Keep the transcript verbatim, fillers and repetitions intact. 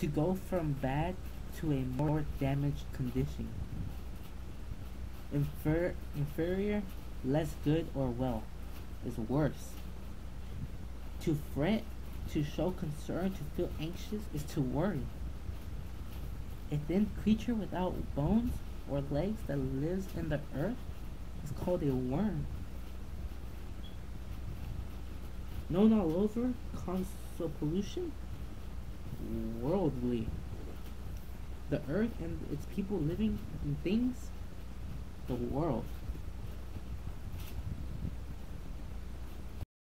To go from bad to a more damaged condition. Infer- inferior, less good or well, is worse. To fret, to show concern, to feel anxious is to worry. A thin creature without bones or legs that lives in the earth is called a worm. Known all over, console pollution, worldly. The earth and its people living in things, the world.